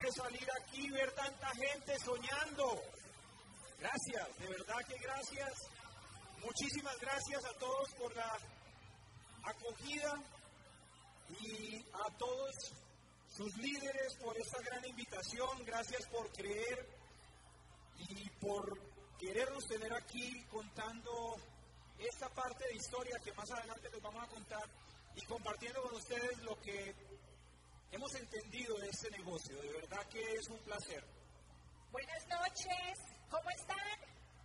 de salir aquí y ver tanta gente soñando. Gracias, de verdad que gracias. Muchísimas gracias a todos por la acogida y a todos sus líderes por esta gran invitación. Gracias por creer y por querernos tener aquí contando esta parte de historia que más adelante les vamos a contar y compartiendo con ustedes lo que hemos entendido de este negocio. De verdad que es un placer. Buenas noches, ¿cómo están?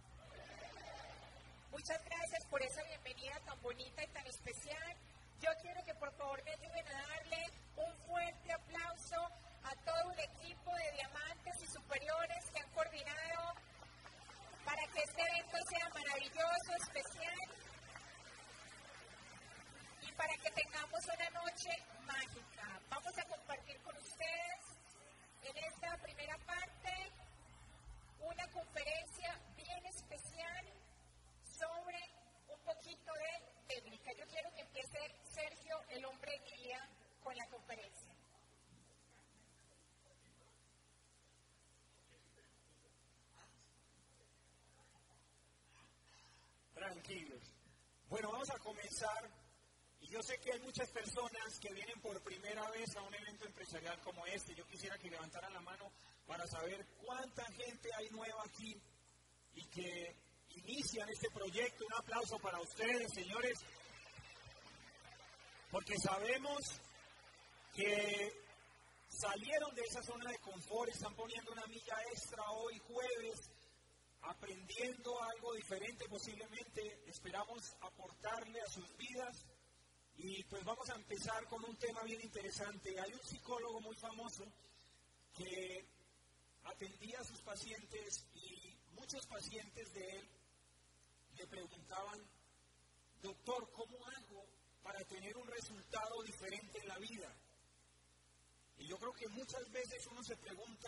Muchas gracias por esa bienvenida tan bonita y tan especial. Yo quiero que por favor me ayuden a darle un fuerte aplauso a todo un equipo de diamantes y superiores que han coordinado para que este evento sea maravilloso, especial y para que tengamos una noche mágica. Vamos a compartir con ustedes en esta primera parte una conferencia bien especial sobre un poquito de técnica. Yo quiero que empiece Sergio, el hombre guía, con la conferencia. Tranquilos. Bueno, vamos a comenzar. Y yo sé que hay muchas personas que vienen por primera vez a un evento empresarial como este. Yo quisiera que levantaran la mano para saber cuánta gente hay nueva aquí y que inician este proyecto. Un aplauso para ustedes, señores, porque sabemos que salieron de esa zona de confort, están poniendo una milla extra hoy jueves, aprendiendo algo diferente posiblemente. Esperamos aportarle a sus vidas y pues vamos a empezar con un tema bien interesante. Hay un psicólogo muy famoso que atendía a sus pacientes y muchos pacientes de él le preguntaban: doctor, ¿cómo hago para tener un resultado diferente en la vida? Y yo creo que muchas veces uno se pregunta: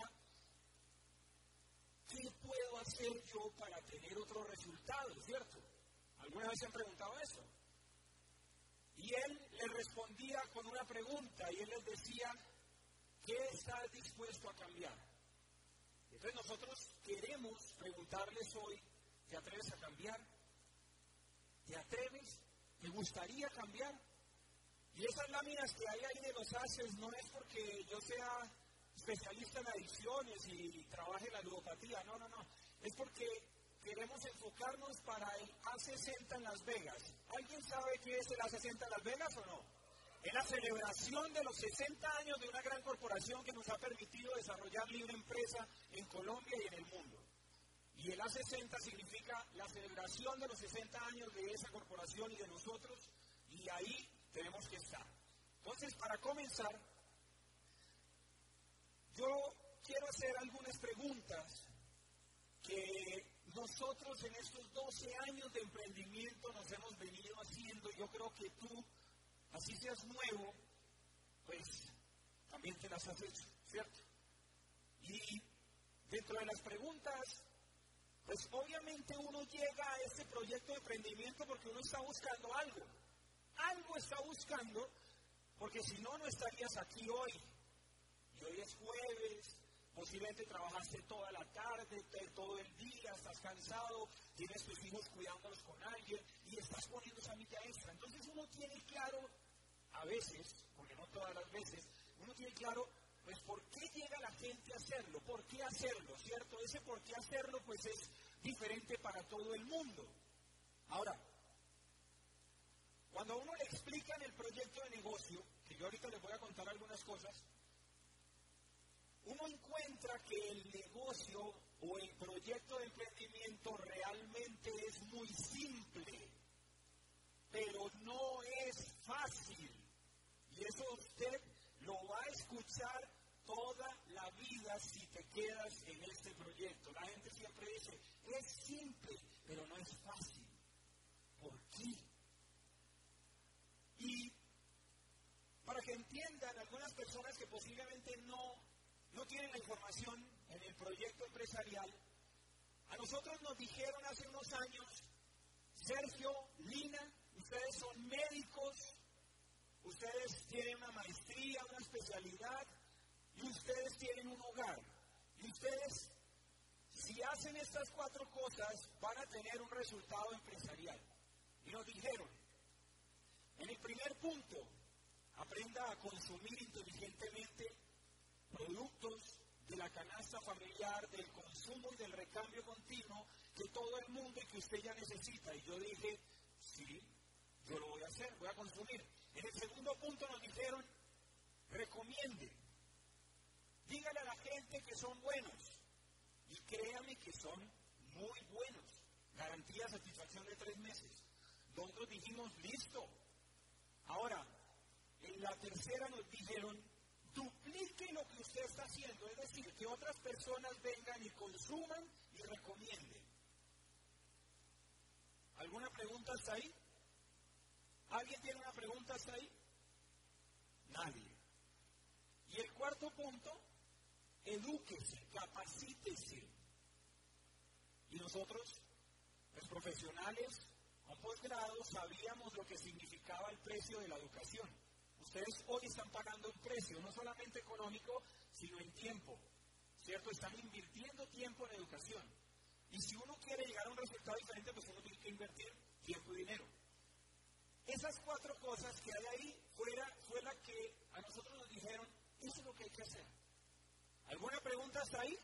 ¿qué puedo hacer yo para tener otro resultado? ¿Cierto? ¿Alguna vez se han preguntado eso? Y él le respondía con una pregunta y él les decía: ¿qué estás dispuesto a cambiar? Entonces nosotros queremos preguntarles hoy: ¿te atreves a cambiar? ¿Te atreves? ¿Te gustaría cambiar? Y esas láminas que hay ahí de los haces no es porque yo sea especialista en adicciones y trabaje la ludopatía, no. Es porque queremos enfocarnos para el A60 en Las Vegas. ¿Alguien sabe qué es el A60 en Las Vegas o no? Es la celebración de los 60 años de una gran corporación que nos ha permitido desarrollar libre empresa en Colombia y en el mundo. Y el A60 significa la celebración de los 60 años de esa corporación y de nosotros, y ahí tenemos que estar. Entonces, para comenzar, yo quiero hacer algunas preguntas que nosotros en estos 12 años de emprendimiento nos hemos venido haciendo. Yo creo que tú, así seas nuevo, pues también te las has hecho, ¿cierto? Y dentro de las preguntas, pues obviamente uno llega a este proyecto de emprendimiento porque uno está buscando algo. Algo está buscando, porque si no, no estarías aquí hoy. Y hoy es jueves, posiblemente trabajaste toda la tarde, todo el día, estás cansado, tienes tus hijos cuidándolos con alguien y estás poniendo esa milla extra. Entonces uno tiene claro, a veces, porque no todas las veces, uno tiene claro, pues por qué llega la gente a hacerlo, por qué hacerlo, ¿cierto? Ese por qué hacerlo, pues es diferente para todo el mundo. Ahora, cuando a uno le explican el proyecto de negocio, que yo ahorita les voy a contar algunas cosas, uno encuentra que el negocio o el proyecto de emprendimiento realmente es muy simple, pero no es fácil. Y eso usted lo va a escuchar toda la vida si te quedas en este proyecto. La gente siempre dice: es simple, pero no es fácil. ¿Por qué? Y para que entiendan algunas personas que posiblemente no tienen la información en el proyecto empresarial, a nosotros nos dijeron hace unos años: Sergio, Lina, ustedes son médicos, ustedes tienen una maestría, una especialidad, y ustedes tienen un hogar. hacen estas 4 cosas, van a tener un resultado empresarial. Y nos dijeron, en el primer punto, aprenda a consumir inteligentemente productos de la canasta familiar, del consumo y del recambio continuo que todo el mundo y que usted ya necesita. Y yo dije, sí, yo lo voy a hacer, voy a consumir. En el segundo punto nos dijeron, recomiende. Dígale a la gente que son buenos. Y créame que son muy buenos. Garantía de satisfacción de 3 meses. Nosotros dijimos, listo. Ahora, en la tercera nos dijeron, duplique lo que usted está haciendo. Es decir, que otras personas vengan y consuman y recomienden. ¿Alguna pregunta hasta ahí? ¿Alguien tiene una pregunta hasta ahí? Nadie. Y el cuarto punto, edúquese, capacítese. Y nosotros, los profesionales con posgrado, sabíamos lo que significaba el precio de la educación. Ustedes hoy están pagando un precio, no solamente económico, sino en tiempo, ¿cierto? Están invirtiendo tiempo en educación. Y si uno quiere llegar a un resultado diferente, pues uno tiene que invertir tiempo y dinero. Esas 4 cosas que hay ahí fue la que a nosotros nos dijeron, eso es lo que hay que hacer. ¿Alguna pregunta hasta ahí?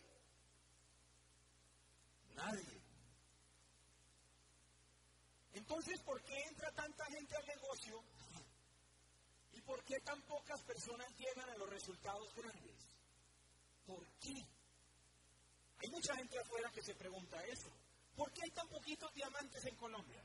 Nadie. Entonces, ¿por qué entra tanta gente al negocio? ¿Y por qué tan pocas personas llegan a los resultados grandes? ¿Por qué? Hay mucha gente afuera que se pregunta eso. ¿Por qué hay tan poquitos diamantes en Colombia?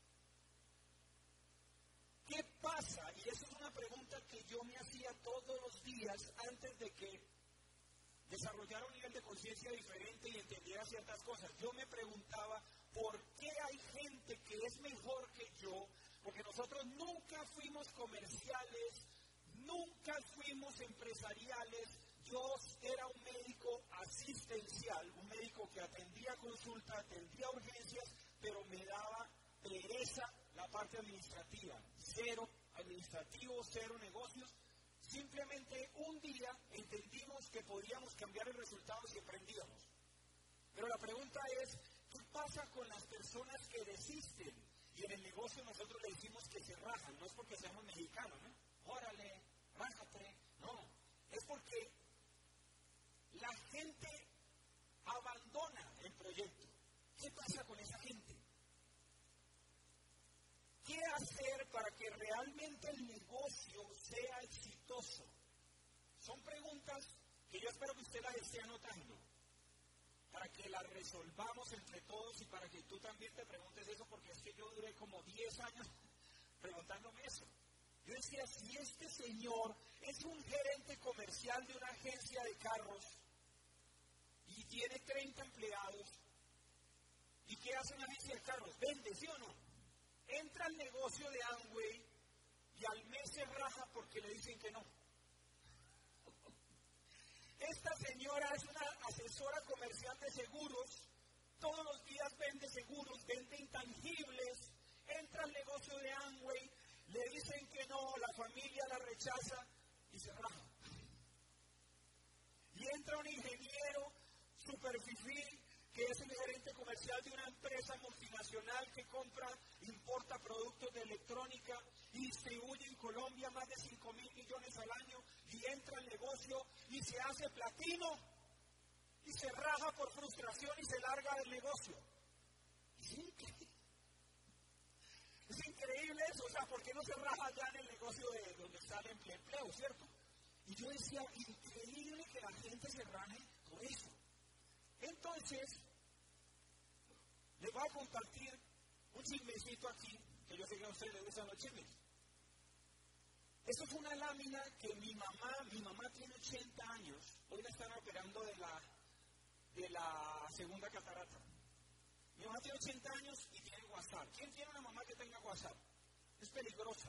¿Qué pasa? Y esa es una pregunta que yo me hacía todos los días antes de que desarrollara un nivel de conciencia diferente y entendiera ciertas cosas. Yo me preguntaba, ¿por qué hay gente que es mejor que yo? Porque nosotros nunca fuimos comerciales, nunca fuimos empresariales. Yo era un médico asistencial, un médico que atendía consulta, atendía urgencias, pero me daba pereza la parte administrativa. 0 administrativo, 0 negocios. Simplemente un día entendimos que podíamos cambiar el resultado si emprendíamos. Pero la pregunta es, ¿qué pasa con las personas que desisten? Y en el negocio nosotros le decimos que se rajan, no es porque seamos mexicanos, ¿no? Órale, rájate, no. Es porque la gente abandona el proyecto. ¿Qué pasa con esa gente? ¿Qué hacer para que realmente el negocio sea exitoso? Son preguntas que yo espero que usted las esté anotando, para que las resolvamos entre todos y para que tú también te preguntes eso, porque es que yo duré como 10 años preguntándome eso. Yo decía, si este señor es un gerente comercial de una agencia de carros y tiene 30 empleados, ¿y qué hace una agencia de carros? ¿Vende, sí o no? Entra al negocio de Amway y al mes se raja porque le dicen que no. Esta señora es una asesora comercial de seguros, todos los días vende seguros, vende intangibles, entra al negocio de Amway, le dicen que no, la familia la rechaza y se raja. Y entra un ingeniero super fifí, que es el gerente comercial de una empresa multinacional que importa productos de electrónica y distribuye en Colombia más de 5.000 millones al año, y entra al negocio y se hace platino y se raja por frustración y se larga del negocio. Es increíble eso, o sea, ¿por qué no se raja ya en el negocio de donde está el empleo, cierto? Y yo decía, increíble que la gente se raje por eso. Entonces, les voy a compartir un chismecito aquí, que yo sé que a ustedes les gustan los chismes. Esto es una lámina que mi mamá tiene 80 años, hoy la están operando de la segunda catarata. Mi mamá tiene 80 años y tiene WhatsApp. ¿Quién tiene una mamá que tenga WhatsApp? Es peligrosa.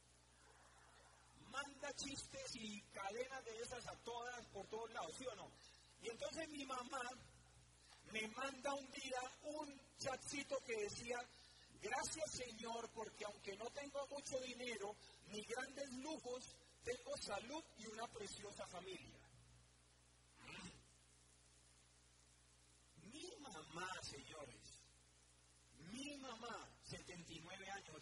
Manda chistes y cadenas de esas a todas, por todos lados, ¿sí o no? Y entonces mi mamá me manda un día un chatcito que decía, gracias Señor, porque aunque no tengo mucho dinero, ni grandes lujos, tengo salud y una preciosa familia. Mi mamá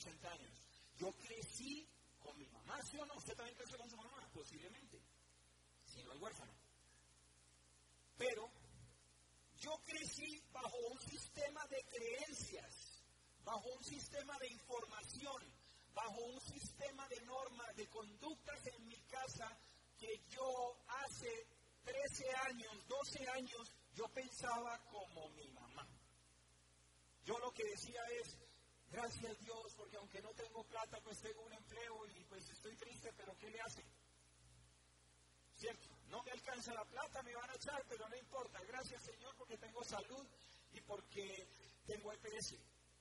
80 años. Yo crecí con mi mamá, ¿sí o no? ¿Usted también creció con su mamá? Posiblemente. Si no es huérfano. Pero yo crecí bajo un sistema de creencias, bajo un sistema de información, bajo un sistema de normas, de conductas en mi casa que yo hace 13 años, 12 años, yo pensaba como mi mamá. Yo lo que decía es, gracias Dios, porque aunque no tengo plata, pues tengo un empleo y pues estoy triste, pero ¿qué le hace? ¿Cierto? No me alcanza la plata, me van a echar, pero no importa. Gracias Señor porque tengo salud y porque tengo EPS.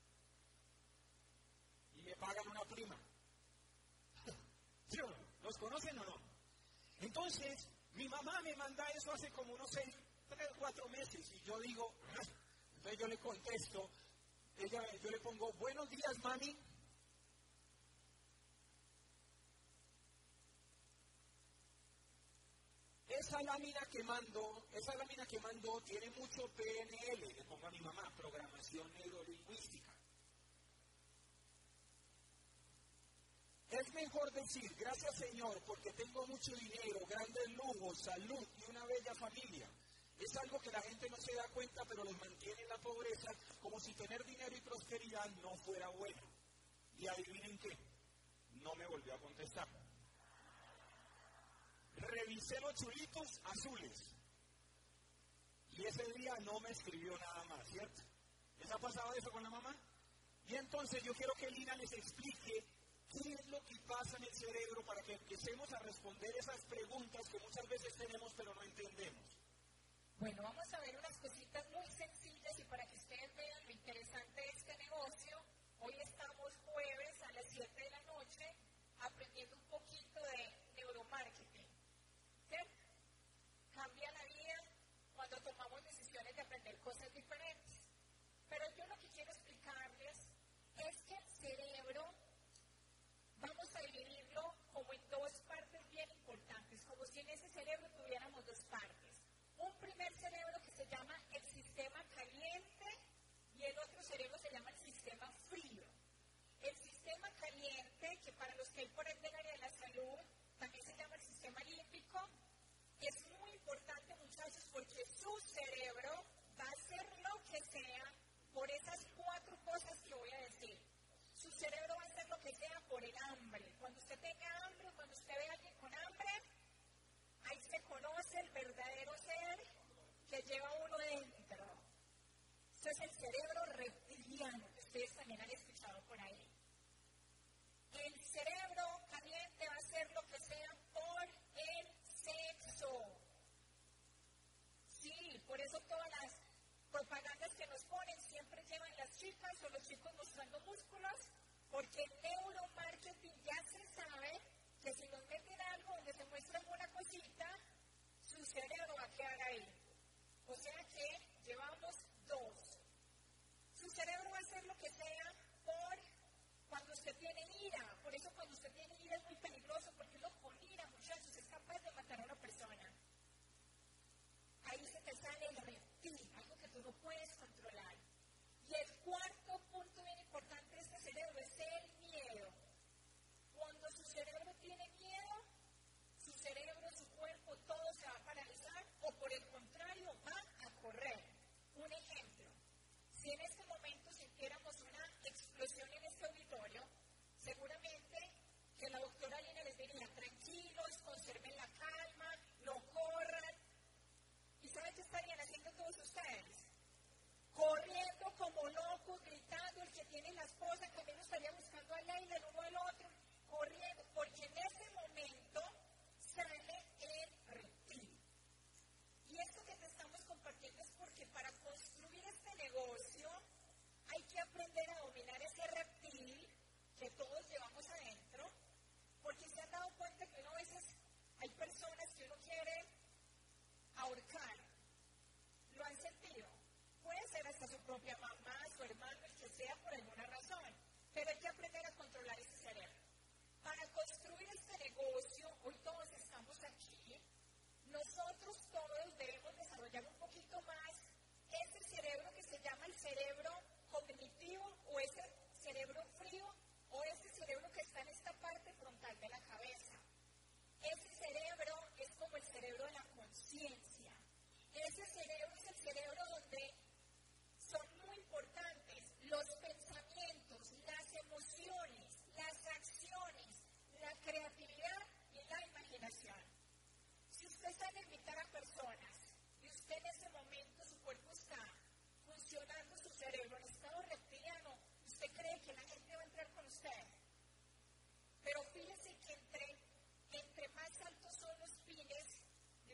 Y me pagan una prima. ¿Sí o no? ¿Los conocen o no? Entonces, mi mamá me manda eso hace como unos 3 o 4 meses y yo digo, entonces yo le contesto, yo le pongo, buenos días mami. Esa lámina que mando tiene mucho PNL, le pongo a mi mamá, programación neurolingüística. Es mejor decir, gracias Señor, porque tengo mucho dinero, grandes lujos, salud y una bella familia. Es algo que la gente no se da cuenta, pero los mantiene en la pobreza, como si tener dinero y prosperidad no fuera bueno. Y adivinen qué, no me volvió a contestar. Revisé los chulitos azules. Y ese día no me escribió nada más, ¿cierto? ¿Les ha pasado eso con la mamá? Y entonces yo quiero que Lina les explique qué es lo que pasa en el cerebro para que empecemos a responder esas preguntas que muchas veces tenemos pero no entendemos. Bueno, vamos a ver unas cositas muy sencillas y para que ustedes vean lo interesante de este negocio, hoy estamos jueves a las 7 de la noche aprendiendo un poquito de neuromarketing. ¿Cierto? Cambia la vida cuando tomamos decisiones de aprender cosas diferentes. Pero yo lo que quiero explicarles es que el cerebro vamos a dividirlo como en 2 partes bien importantes, como si en ese cerebro tuviéramos 2 partes. Un primer cerebro que se llama el sistema caliente y el otro cerebro se llama el sistema frío. El sistema caliente, que para los que hay por el del área de la salud, también se llama el sistema límbico, es muy importante, muchachos, porque su cerebro va a hacer lo que sea por esas 4 cosas que voy a decir. Su cerebro va a hacer lo que sea por el hambre. Cuando usted tenga hambre, cuando usted ve a alguien con hambre, ahí se conoce el verdadero ser que lleva uno dentro. Esto es el cerebro reptiliano, que ustedes también han escuchado por ahí. El cerebro caliente va a hacer lo que sea por el sexo. Sí, por eso todas las propagandas que nos ponen siempre llevan las chicas o los chicos mostrando músculos, porque el neuromarketing ya se sabe que si nos meten algo donde se muestra una cosita, su cerebro va a quedar ahí. O sea que llevamos 2. Su cerebro va a hacer lo que sea por cuando usted tiene ira. Por eso cuando usted tiene ira es muy peligroso, porque uno con ira, muchachos, es capaz de matar a una persona. Ahí se te sale el reptil, algo que tú no puedes controlar. Y el cuarto punto bien importante de este cerebro es el miedo. Cuando su cerebro tiene miedo, su cerebro, su cuerpo, todo se va a paralizar o por el contrario va a correr. Un ejemplo, si en este momento sintiéramos una explosión en este auditorio, seguramente que la doctora Lina les diría, tranquilos, conserven la calma, no corran. ¿Y saben qué estarían haciendo todos ustedes? Corriendo como locos, gritando, el que tiene la esposa también estaría buscando a Leila, el uno al otro, corriendo, porque en ese momento sale el reptil. Y esto que te estamos compartiendo es porque para construir este negocio hay que aprender a dominar ese reptil que todos llevamos adentro, porque se han dado cuenta que uno a veces hay personas que uno quiere ahorcar. ¿Lo han sentido? Puede ser hasta su propia mamá, su hermano, el que sea, por alguna razón. Pero hay que aprender a controlar ese cerebro. Para construir este negocio, hoy todos estamos aquí, nosotros todos debemos desarrollar un poquito más ese cerebro que se llama el cerebro cognitivo o ese cerebro frío o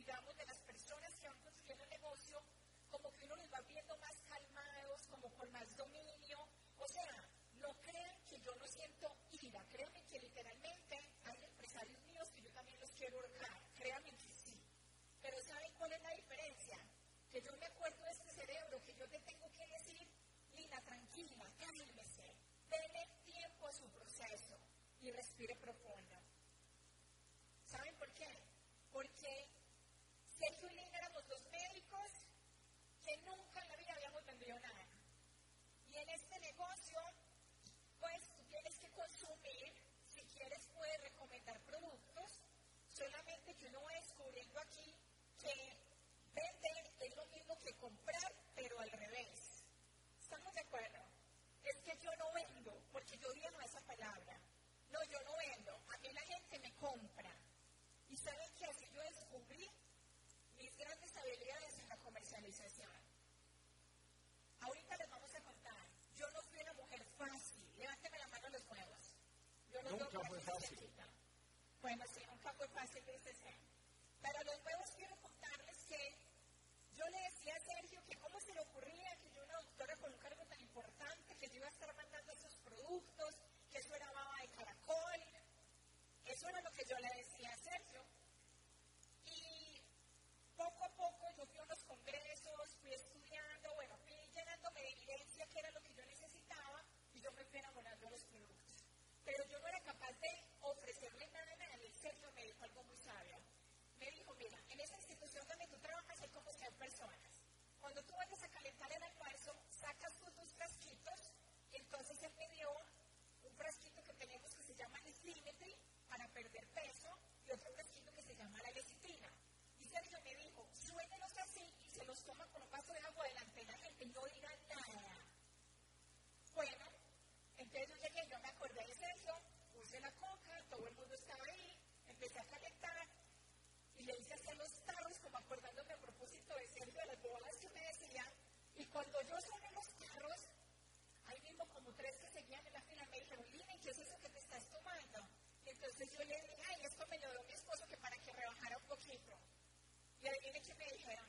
digamos, de las personas que van construyendo el negocio, como que uno los va viendo más calmados, como con más dominio. O sea, no crean que yo no siento ira, créanme que literalmente hay empresarios míos que yo también los quiero ahorcar, créanme que sí. Pero ¿saben cuál es la diferencia? Que yo me acuerdo de este cerebro que yo te tengo que decir, Lina, tranquila, cálmese, dele tiempo a su proceso y respire profundo. ¿Saben por qué? Porque Sergio y Lina éramos dos médicos que nunca en la vida habíamos vendido nada. Y en este negocio, pues tú tienes que consumir, si quieres puedes recomendar productos, solamente que uno va descubriendo aquí que vender es lo mismo que comprar, pero al revés. ¿Estamos de acuerdo? Es que yo no vendo, porque yo odiaba esa palabra. No, yo no vendo, a mí la gente me compra. ¿Y saben qué? Así yo descubrí mis grandes habilidades en la comercialización. Ahorita les vamos a contar. Yo no fui una mujer fácil. Levánteme la mano los huevos. Nunca fue fácil. Bueno, sí, nunca fue fácil, dice ser. Pero los huevos quiero contarles que yo le decía a Sergio que cómo se le ocurría que yo, una doctora con un cargo tan importante, que yo iba a estar mandando esos productos, que eso era baba de caracol. Eso era lo que yo le decía a Sergio. Y poco a poco yo fui a unos congresos, fui estudiando, bueno, fui llenándome de evidencia que era lo que yo necesitaba y yo me fui enamorando de los productos. Pero yo no era capaz de ofrecerle nada a nadie. Sergio me dijo algo muy sabio. Me dijo, mira, en esa institución donde tú trabajas hay como 100 personas. Cuando tú vayas a calentar el almuerzo, sacas tus frasquitos y entonces él me dio un frasquito que tenemos que se llama Slimetry para perder peso y otro frasquito que se llama la lecitina. Y Sergio me dijo, suénelos así y se los toma con un vaso de agua delante de la gente y no dirá nada. Bueno, entonces yo llegué, yo me acordé de Sergio, puse la coca, todo el mundo estaba ahí, empecé a calentar y le hice hacer los tarros como acordándome a propósito de Sergio de las bobadas que me decía. Y cuando yo soné los tarros, ahí mismo como 3 que seguían en la fila me dijeron, Lina, ¿qué es eso que te estás tomando? Y entonces yo le dije, ay, esto me lo dio mi esposo que para que rebajara un poquito. Y adivinen qué me dijeron.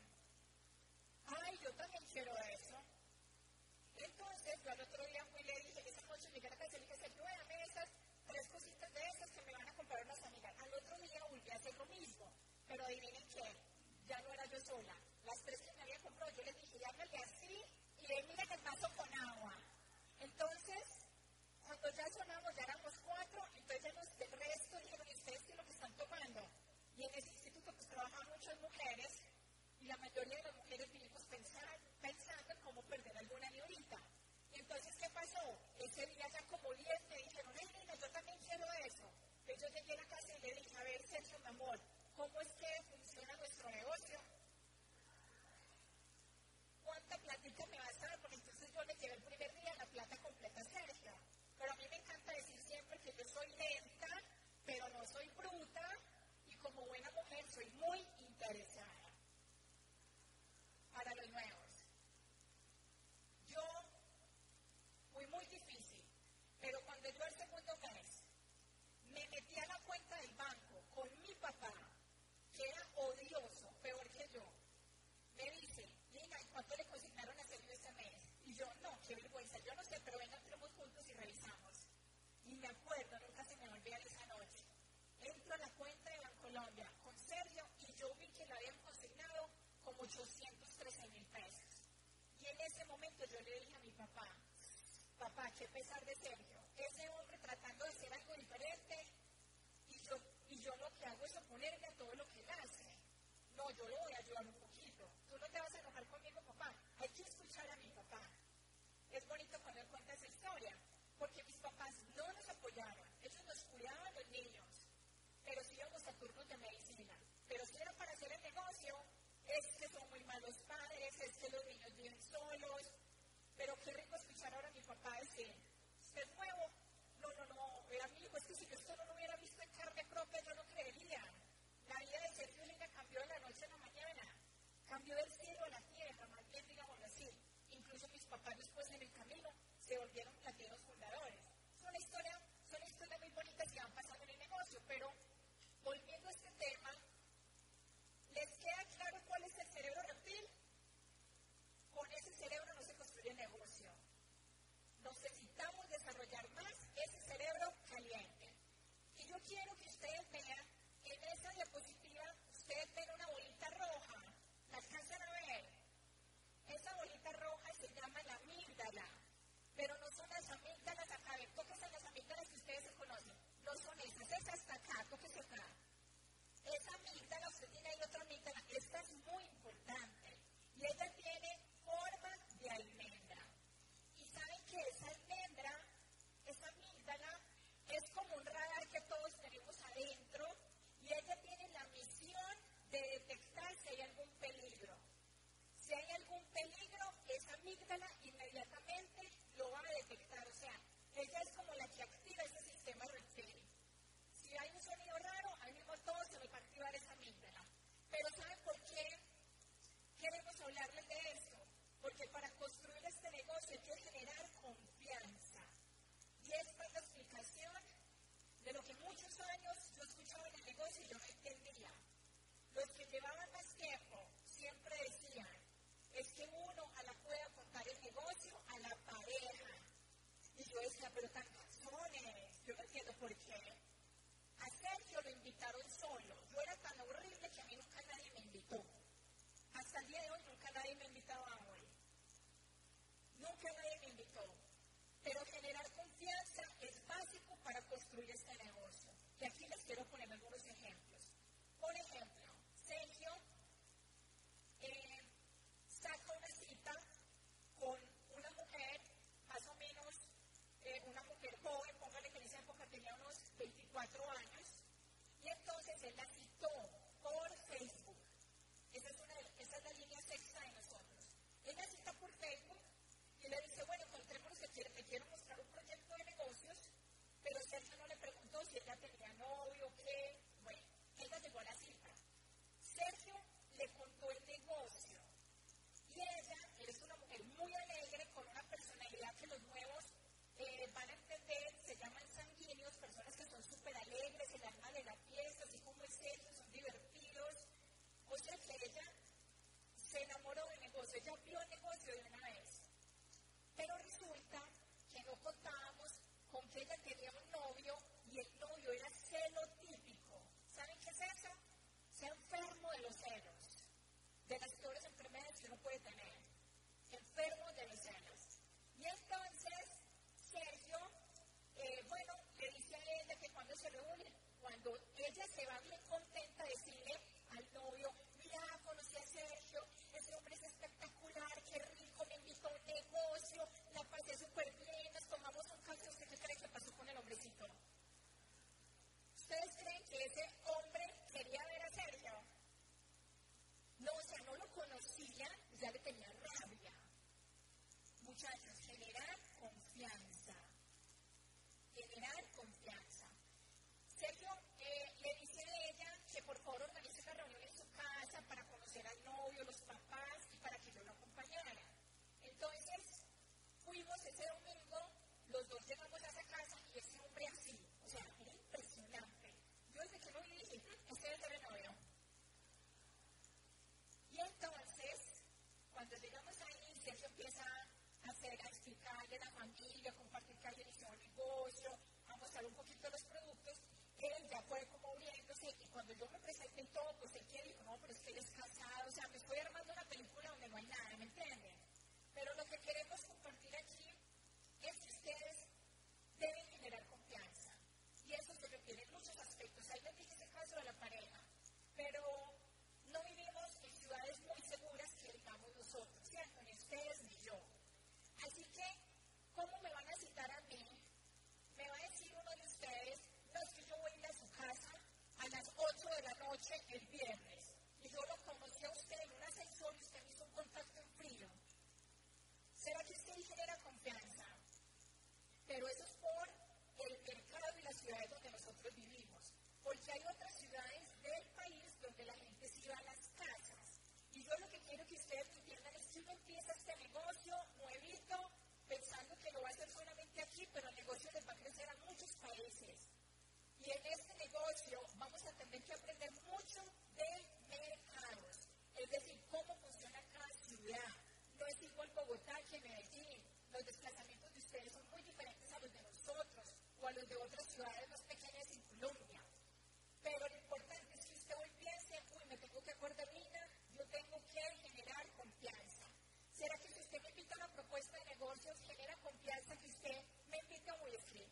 Ay, yo también quiero eso. Entonces yo al otro día fui y le dije, esa noche llegué a la casa y le dije, Sergio, dame esas 3 cositas de esas que me van a comprar unas amigas. Al otro día volví a hacer lo mismo. Pero adivinen qué, ya no era yo sola. Las 3 que me había comprado, yo les dije, hágale así y le miren el vaso con agua. Entonces, cuando ya sonamos, ya éramos 4, entonces ya del resto dijeron, ¿y ustedes qué es lo que están tomando? Y en ese instituto pues trabajaban muchas mujeres y la mayoría de las mujeres vivimos pensando en cómo perder alguna librita. Y entonces, ¿qué pasó? Ese día ya como 10 me dijeron, ay, Lina, yo también quiero eso. Entonces yo llegué a la casa y le dije, a ver, Sergio, mi amor, ¿cómo es que funciona nuestro negocio? ¿Cuánta platita me vas a dar? Porque entonces yo le llevé el primer día la plata completa a Sergio. Pero a mí me encanta decir siempre que yo soy lenta, pero no soy bruta, y como buena mujer soy muy interesada. Para los nuevos. Yo fui muy difícil, pero cuando yo el segundo mes me metí a la cuenta del banco con mi papá, que era odioso, peor que yo, me dice, Lina, ¿y cuánto le consignaron a Sergio ese mes? Y yo, no, qué vergüenza, yo no sé, pero venga, entremos juntos y revisamos. Y me acuerdo, nunca se me va a olvidar esa noche. Entro a la cuenta de Bancolombia con Sergio y yo vi que le habían consignado como 813,000 pesos. Y en ese momento yo le dije a mi papá, papá, qué pesar de Sergio, ese hombre tratando de hacer algo diferente y yo lo que hago es oponerme a todo lo que él hace. No, yo lo voy a ayudar un poquito. Tú no te vas a enojar conmigo, papá. Hay que escuchar a mi papá. Es bonito cuando él cuenta esa historia, porque mis papás no nos apoyaron. Ellos nos cuidaban los niños, pero sí íbamos a turnos de medicina. Pero si era para hacer el negocio, es que son muy malos padres, es que los niños viven solos. Pero qué rico escuchar ahora a mi papá decir, ¿usted es nuevo? No, amigo, es que si yo esto no lo hubiera visto en carne propia, yo no creería. La vida de Sergio Lina cambió de la noche a la mañana, cambió del cielo a la tierra, más bien digámoslo así. Incluso mis papás después en el camino se volvieron platinos fundadores. Son historias muy bonitas que van pasando en el negocio, pero volviendo a este tema, les queda negocio y yo no entendía. Los que llevaban más tiempo siempre decían, es que uno a la puede contar el negocio a la pareja. Y yo decía, pero tan canzones, yo no entiendo por qué. A Sergio lo invitaron solo. Yo era tan horrible que a mí nunca nadie me invitó. Hasta el día de hoy nunca nadie me ha invitado a hoy. Nunca nadie me invitó. Pero generar confianza es básico para construir este negocio. Y aquí les quiero poner algunos ejemplos. Por ejemplo, Sergio saca una cita con una mujer, más o menos una mujer joven, póngale que en esa época tenía unos 24 años, y entonces él la citó por Facebook. Esa es la línea sexta de nosotros. Él la cita por Facebook y le dice, bueno, encontrémonos que te quiero mostrar un proyecto de negocios, pero Sergio no le preguntó si ella tenía novio o qué. Bueno, ella llegó a la cita. Sergio le contó el negocio y ella es una mujer muy alegre, con una personalidad que los nuevos van a entender, se llaman sanguíneos, personas que son súper alegres, el alma de la fiesta, así como es Sergio, son divertidos. O sea que ella se enamoró del negocio, ella vio el negocio de una vez. Pero resulta que no contábamos con que ella tenía un novio y el novio era celotípico. ¿Saben qué es eso? Ser enfermo de los celos, de las peores enfermedades que uno puede tener. Enfermo de los celos. Y entonces Sergio, bueno, le dice a ella que cuando se reúnen, cuando ella se va bien contenta, decirle al novio, mira, conocí a Sergio, ese hombre es espectacular, qué rico, me invitó a un negocio, la pasé súper bien, nos tomamos un café. ¿Usted qué cree que pasó con el hombrecito? ¿Ustedes creen que ese hombre quería ver a Sergio? No, o sea, no lo conocía, ya le tenía rabia. Muchachos, generar confianza. Generar confianza. Sergio le dice a ella que por favor organice una reunión en su casa para conocer al novio, los papás y para que yo lo acompañara. Entonces, fuimos ese domingo, los dos llegamos a esa casa y ese hombre así, o sea, era impresionante. Yo desde que lo vi dije, este es el novio. Y entonces, cuando llegamos ahí, Sergio empieza a explicarle a la familia, a compartir que alguien inició un negocio, a mostrar un poquito los productos. Él ya fue como abriéndose y cuando yo me presenté y todo, pues él que dijo, no, pero es que él es casado, o sea, me estoy armando una película donde no hay nada, ¿me entienden? Pero lo que queremos compartir aquí es que ustedes deben generar confianza. Y eso se refiere en muchos aspectos. Ahí les dije ese caso de la pareja, pero no vivimos en ciudades muy seguras que digamos nosotros, ¿cierto? Ni ustedes ni yo. Así que, ¿cómo me van a citar a mí? Me va a decir uno de ustedes, no, es que yo voy a ir a su casa a las 8 de la noche el viernes. Y yo lo conocí a usted en un ascensor y usted me hizo un contacto en frío. ¿Será que usted genera confianza? Pero eso es por el mercado y las ciudades donde nosotros vivimos. Porque hay otras ciudades del país donde la gente sí va a las casas. Y yo lo que quiero que ustedes entiendan es que uno empieza este negocio nuevito, pensando que lo va a hacer solamente aquí, pero el negocio les va a crecer a muchos países. Y en este negocio vamos a tener que aprender mucho de mercados. Es decir, cómo funciona cada ciudad. No es igual Bogotá que Medellín. Los desplazamientos de ustedes son muy diferentes a los de nosotros o a los de otras ciudades más pequeñas en Colombia. Pero lo importante es que usted hoy piense, uy, me tengo que acordar, Lina, yo tengo que generar confianza. ¿Será que si usted me invita a una propuesta de negocios, genera confianza que usted me invite a un whisky?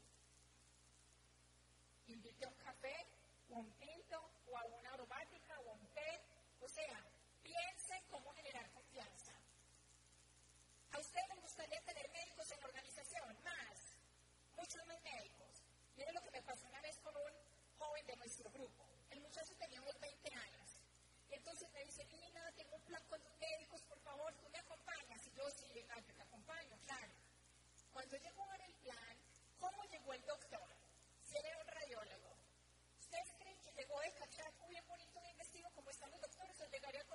Invite a un café, o a un tinto, o a una aromática, o a un té. O sea, piense en cómo generar confianza. ¿A usted le gustaría tener médicos en la organización? Más. Muchos más médicos. Miren lo que me pasó una vez con un joven de nuestro grupo. El muchacho tenía unos 20 años. Y entonces me dice, Lina, tengo un plan con los médicos, por favor, ¿tú me acompañas? Y yo, sí, venga, te acompaño, claro. Cuando llegó a ver el plan, ¿cómo llegó el doctor? Si él era un radiólogo. ¿Ustedes creen que llegó de cachar, muy bien bonito, bien vestido, como están los doctores, o llegaría con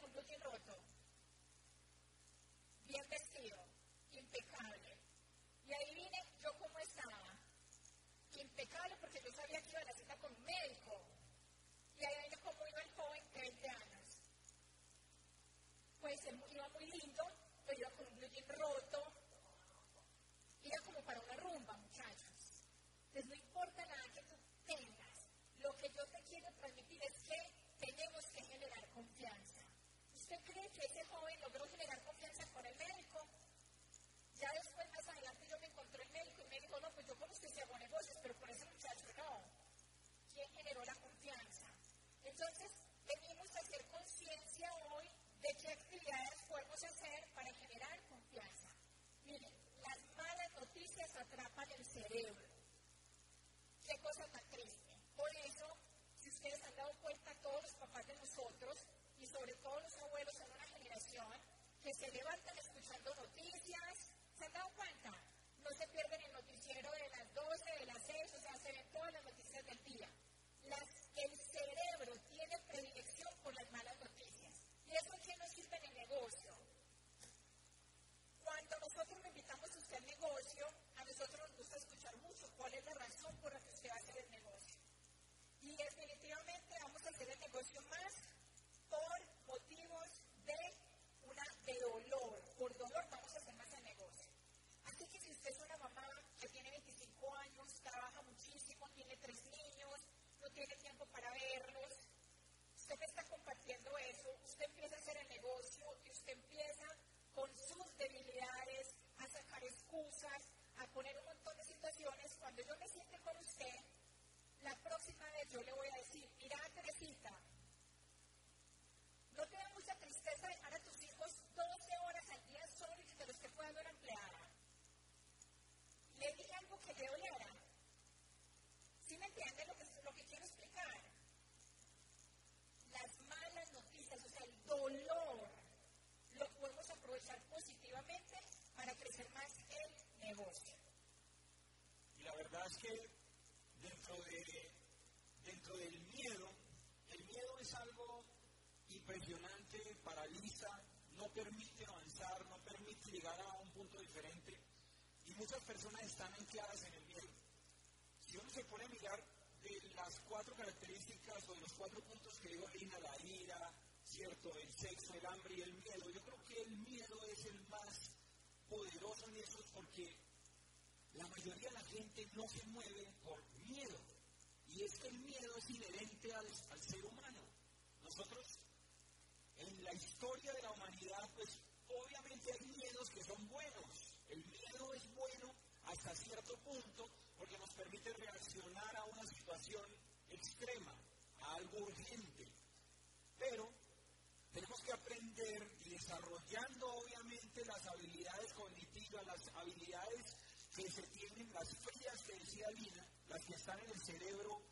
él iba muy lindo, pero iba con un blue jean roto. Iba como para una rumba, muchachos. Entonces no importa nada que tú tengas. Lo que yo te quiero transmitir es que tenemos que generar confianza. ¿Usted cree que ese joven logró generar confianza con el médico? Ya después, más adelante, yo me encontré el médico y me dijo, no, pues yo con usted se hago negocios, pero con ese muchacho no. ¿Quién generó la confianza? Entonces, venimos a hacer conciencia hoy de qué actividades podemos hacer para generar confianza. Miren, las malas noticias atrapan el cerebro. Qué cosa tan triste. Por eso, si ustedes han dado cuenta, todos los papás de nosotros, y sobre todo los abuelos, son una generación que se levantan escuchando noticias. ¿Se han dado cuenta? No se pierden el noticiero de las 12, de las 6, o sea, se ven todas las noticias del día. El cerebro tiene predilección por las malas noticias. ¿Y eso qué nos sirve en el negocio? Cuando nosotros le invitamos a usted al negocio, a nosotros nos gusta escuchar mucho cuál es la razón por la que usted va a hacer el negocio. Y definitivamente vamos a hacer el negocio más por motivos de dolor. Por dolor vamos a hacer más el negocio. Así que si usted es una mamá que tiene 25 años, trabaja muchísimo, tiene 3 niños, no tiene tiempo para verlos, usted me está compartiendo eso, usted empieza a hacer el negocio y usted empieza con sus debilidades a sacar excusas, a poner un montón de situaciones. Cuando yo me siente con usted, la próxima vez yo le voy a decir, mira, Teresita, ¿no te da mucha tristeza dejar a tus hijos 12 horas al día solo y que te lo esté cuidando una empleada? Le dije algo que le doliera. ¿Sí me entiende lo que quiero explicar? Las malas noticias, o sea, el dolor, lo podemos aprovechar positivamente para crecer más el negocio. Y la verdad es que dentro del miedo, el miedo es algo impresionante, paraliza, no permite avanzar, no permite llegar a un punto diferente. Y muchas personas están ancladas en el miedo. Si uno se pone a mirar de las 4 características o de los 4 puntos que dijo Lina, la ira, ¿cierto? El sexo, el hambre y el miedo, yo creo que el miedo es el más poderoso en esos porque la mayoría de la gente no se mueve por miedo. Y es que el miedo es inherente al ser humano. Nosotros, en la historia de la humanidad, pues obviamente hay miedos que son buenos. El miedo es bueno hasta cierto punto porque nos permite reaccionar a una situación extrema, a algo urgente. Pero tenemos que aprender y desarrollando obviamente las habilidades cognitivas, las habilidades que se tienen, las frías que decía Lina, las que están en el cerebro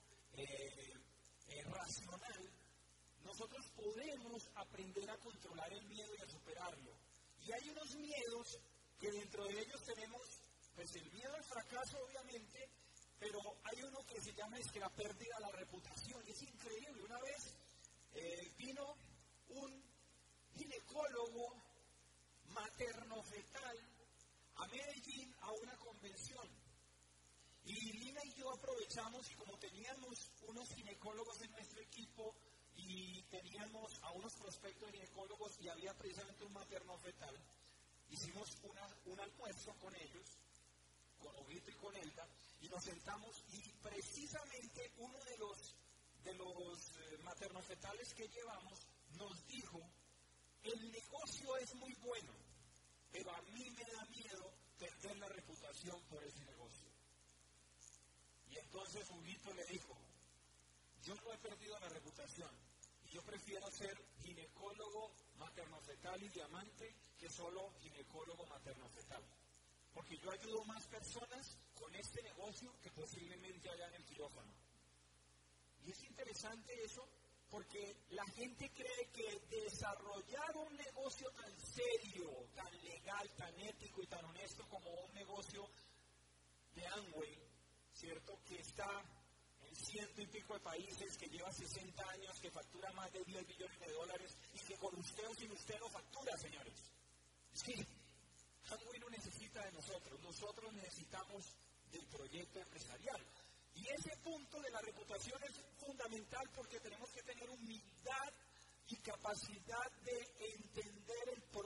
racional, nosotros podemos aprender a controlar el miedo y a superarlo. Y hay unos miedos que dentro de ellos tenemos, pues el miedo al fracaso obviamente, pero hay uno que se llama la pérdida de la reputación. Y es increíble, una vez vino un ginecólogo materno-fetal a Medellín a una convención. Y Lina y yo aprovechamos y como teníamos unos ginecólogos en nuestro equipo y teníamos a unos prospectos ginecólogos y había precisamente un materno-fetal, hicimos un almuerzo con ellos, con Huguito y con Elda, y nos sentamos y precisamente uno de los materno-fetales que llevamos nos dijo, el negocio es muy bueno, pero a mí me da miedo perder la reputación por ese negocio. Y entonces Huguito le dijo, yo no he perdido la reputación y yo prefiero ser ginecólogo materno-fetal y diamante que solo ginecólogo materno-fetal. Porque yo ayudo más personas con este negocio que posiblemente allá en el quirófano. Y es interesante eso porque la gente cree que desarrollar un negocio tan serio, tan legal, tan ético y tan honesto como un negocio de Amway, ¿cierto? Que está en 100 y pico de países, que lleva 60 años, que factura más de 10 billones de dólares y que con usted o sin usted no factura, señores. Sí, Amway no necesita de nosotros, nosotros necesitamos del proyecto empresarial. Y ese punto de la reputación es fundamental porque tenemos que tener humildad y capacidad de entender el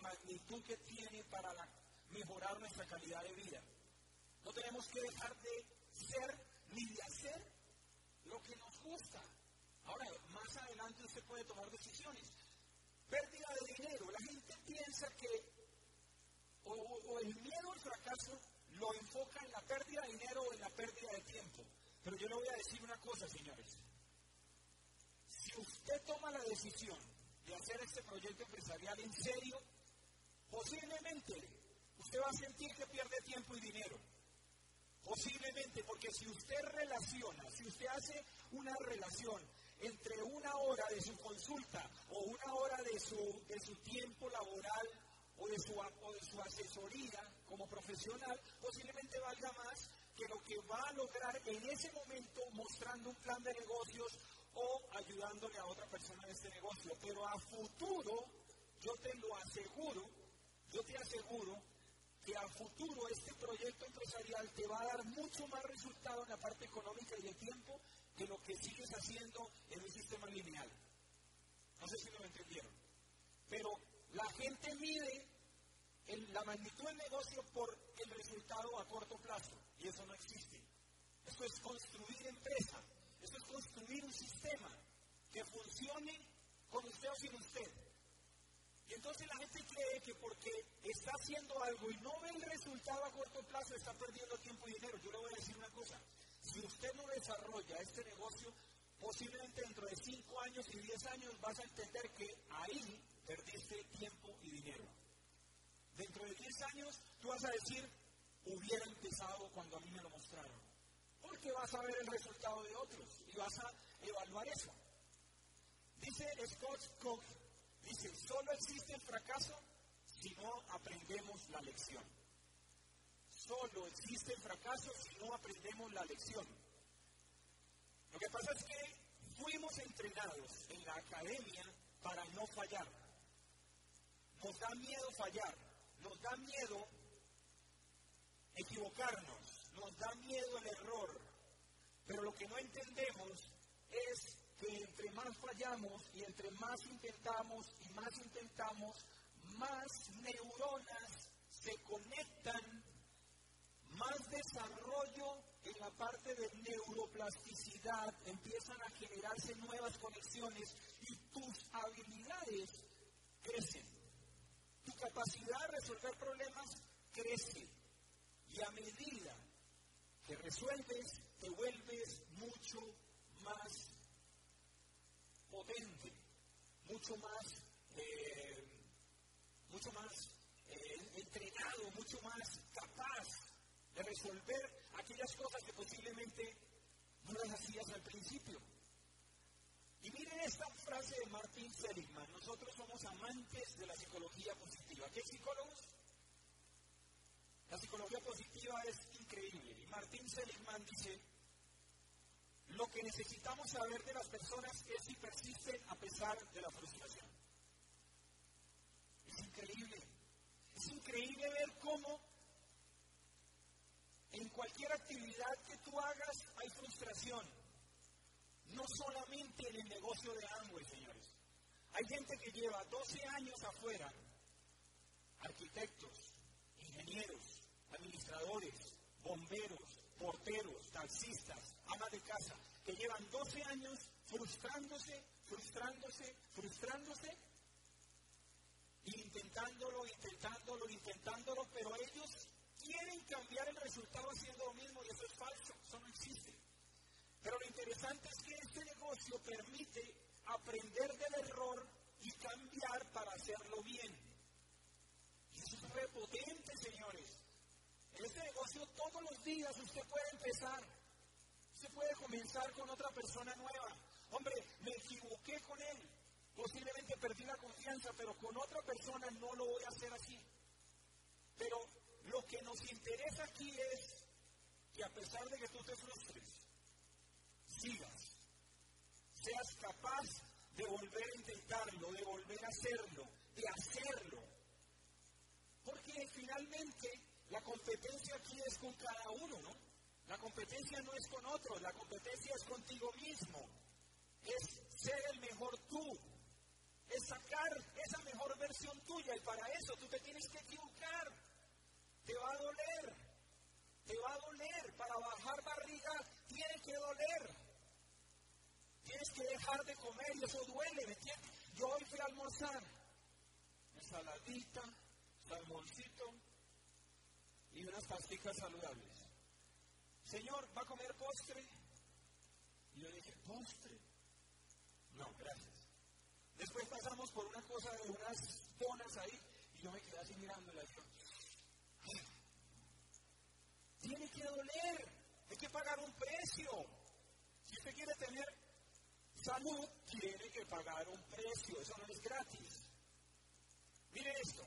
magnitud que tiene para mejorar nuestra calidad de vida. No tenemos que dejar de ser ni de hacer lo que nos gusta. Ahora, más adelante usted puede tomar decisiones. Pérdida de dinero. La gente piensa que o el miedo al fracaso lo enfoca en la pérdida de dinero o en la pérdida de tiempo. Pero yo le voy a decir una cosa, señores. Si usted toma la decisión de hacer este proyecto empresarial en serio, posiblemente usted va a sentir que pierde tiempo y dinero. Posiblemente, porque si usted relaciona, si usted hace una relación entre una hora de su consulta o una hora de su tiempo laboral o de su asesoría como profesional, posiblemente valga más que lo que va a lograr en ese momento mostrando un plan de negocios o ayudándole a otra persona en este negocio. Pero a futuro, yo te aseguro que a futuro este proyecto empresarial te va a dar mucho más resultado en la parte económica y de tiempo que lo que sigues haciendo en un sistema lineal. No sé si lo entendieron. Pero la gente mide la magnitud del negocio por el resultado a corto plazo. Y eso no existe. Eso es construir empresa. Eso es construir un sistema que funcione con usted o sin usted. Y entonces la gente cree que porque está haciendo algo y no ve el resultado a corto plazo, está perdiendo tiempo y dinero. Yo le voy a decir una cosa. Si usted no desarrolla este negocio, posiblemente dentro de 5 años y 10 años vas a entender que ahí perdiste tiempo y dinero. Dentro de 10 años tú vas a decir, hubiera empezado cuando a mí me lo mostraron. Porque vas a ver el resultado de otros y vas a evaluar eso. Dice Scott Cook, dice, solo existe el fracaso si no aprendemos la lección. Solo existe el fracaso si no aprendemos la lección. Lo que pasa es que fuimos entrenados en la academia para no fallar. Nos da miedo fallar, nos da miedo equivocarnos, nos da miedo el error. Pero lo que no entendemos es que entre más fallamos y entre más intentamos, más neuronas se conectan, más desarrollo en la parte de neuroplasticidad, empiezan a generarse nuevas conexiones y tus habilidades crecen. Tu capacidad de resolver problemas crece. Y a medida que resuelves, te vuelves mucho más potente, mucho más entrenado, mucho más capaz de resolver aquellas cosas que posiblemente no las hacías al principio. Y miren esta frase de Martin Seligman. Nosotros somos amantes de la psicología positiva. ¿Qué psicólogos? La psicología positiva es increíble. Y Martin Seligman dice, lo que necesitamos saber de las personas es si persisten a pesar de la frustración. Es increíble. Es increíble ver cómo en cualquier actividad que tú hagas hay frustración. No solamente en el negocio de Amway, señores. Hay gente que lleva 12 años afuera, arquitectos, ingenieros, administradores, bomberos, porteros, taxistas, amas de casa, que llevan 12 años frustrándose, intentándolo, pero ellos quieren cambiar el resultado haciendo lo mismo y eso es falso, eso no existe. Pero lo interesante es que este negocio permite aprender del error y cambiar para hacerlo bien. Y eso es repotente, señores. En este negocio todos los días usted puede empezar. Usted puede comenzar con otra persona nueva. Hombre, me equivoqué con él. Posiblemente perdí la confianza, pero con otra persona no lo voy a hacer así. Pero lo que nos interesa aquí es que a pesar de que tú te frustres, sigas. Seas capaz de volver a intentarlo, de volver a hacerlo, de hacerlo. Porque finalmente la competencia aquí es con cada uno, ¿no? La competencia no es con otros, la competencia es contigo mismo. Es ser el mejor tú. Es sacar esa mejor versión tuya y para eso tú latita, salmoncito y unas pasticas saludables. Señor, ¿va a comer postre? Y yo dije, ¿postre? No, gracias. Después pasamos por una cosa de unas donas ahí y yo me quedé así mirándola y yo, tiene que doler, hay que pagar un precio. Si usted quiere tener salud, tiene que pagar un precio, eso no es gratis. Miren esto,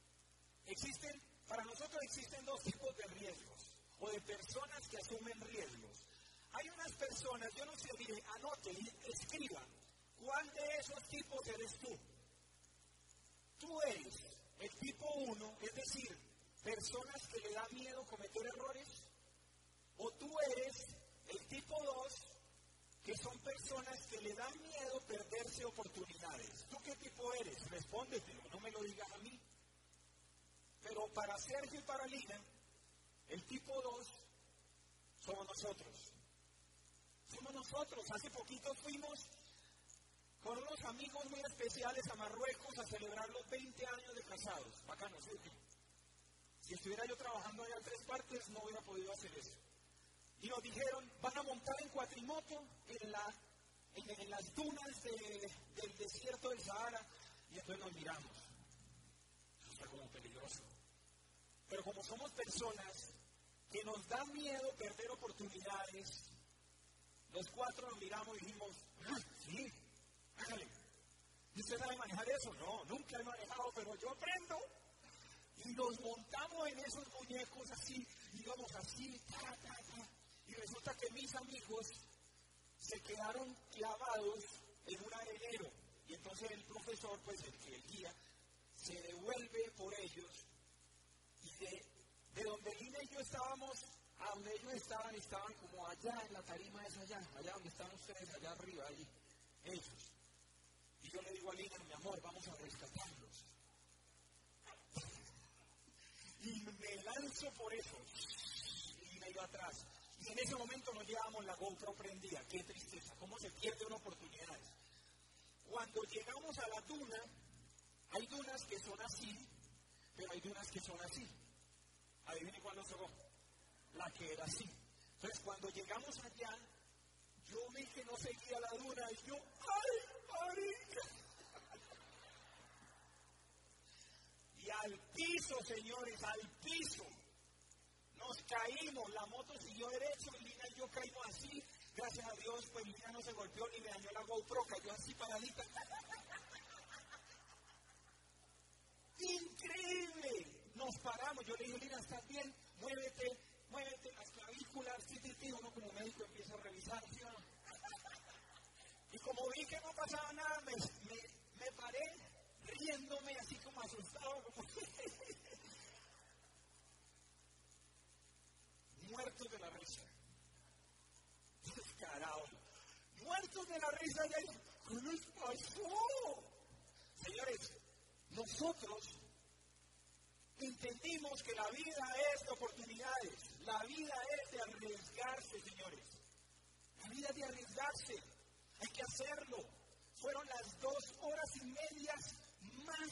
para nosotros existen dos tipos de riesgos, o de personas que asumen riesgos. Hay unas personas, yo no sé, mire, anoten, escriban, ¿cuál de esos tipos eres tú? Tú eres el tipo 1, es decir, personas que le da miedo cometer errores, o tú eres el tipo 2, que son personas que le dan miedo perderse oportunidades. ¿Tú qué tipo eres? Respóndetelo, no me lo digas a mí. Pero para Sergio y para Lina, el tipo 2 somos nosotros. Somos nosotros. Hace poquito fuimos con unos amigos muy especiales a Marruecos a celebrar los 20 años de casados. Bacano, ¿sí? Si estuviera yo trabajando allá en Tres Partes, no hubiera podido hacer eso. Y nos dijeron, van a montar en cuatrimoto en las dunas del desierto del Sahara. Y entonces nos miramos. Eso está como peligroso. Pero como somos personas que nos da miedo perder oportunidades, los cuatro nos miramos y dijimos, sí, hágale. ¿Y usted sabe manejar eso? No, nunca he manejado, pero yo aprendo. Y nos montamos en esos muñecos así, íbamos así, y resulta que mis amigos se quedaron clavados en un arenero. Y entonces el profesor, pues el guía, se devuelve por ellos. Y de donde Lina y yo estábamos, a donde ellos estaban como allá en la tarima esa allá donde están ustedes, allá arriba, allí, ellos. Y yo le digo a Lina, mi amor, vamos a rescatarlos. Y me lanzo por eso. Y me iba atrás. Y en ese momento nos llevamos la GoPro prendida. Qué tristeza, cómo se pierde una oportunidad. Cuando llegamos a la duna, hay dunas que son así, pero hay dunas que son así. Adivine cuál nos tocó. La que era así. Entonces, cuando llegamos allá, yo vi que no seguía la duna y yo, ¡ay, marica! Y al piso, señores, al piso. Nos caímos, la moto siguió derecho y Lina y yo caímos así. Gracias a Dios, pues Lina no se golpeó ni me dañó la GoPro, cayó así paradita. ¡Increíble! Nos paramos, yo le dije, Lina, ¿estás bien? Muévete, las clavículas, uno como médico empieza a revisar, ¿sí o no? Y como vi que no pasaba nada, me paré riéndome así como asustado, como muertos de la risa. Descarado. Muertos de la risa, ya, ¿qué les pasó? Señores, nosotros entendimos que la vida es de oportunidades, la vida es de arriesgarse, señores. La vida es de arriesgarse, hay que hacerlo. Fueron las 2 horas y media más